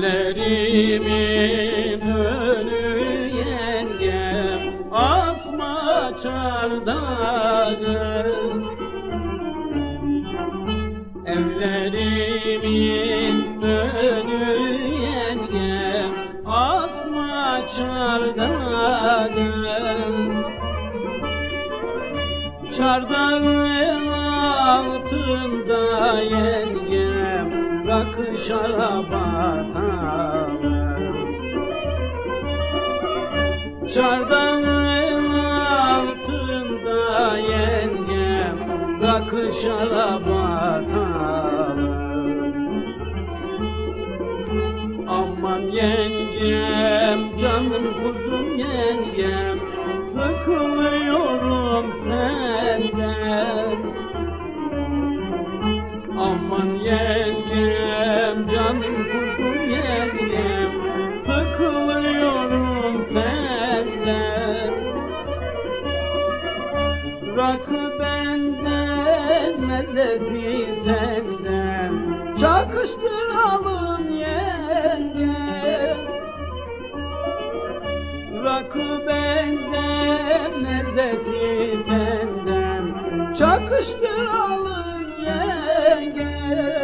Evlerimin önü yengem asma çardağı. Evlerimin önü yengem asma çardağı. Çardağın altında yengem rakı şarap atar. Çardağın altında yengem rakı şarap atar. Aman yengem, canım kuzum yengem, sıkılıyorum senden. Aman yengem, canım kuzum yengem, sıkılıyorum senden. Rakı benden, mezesi senden, çakıştıralım yengem. Rakı benden, mezesi senden, çakıştıralım yengem.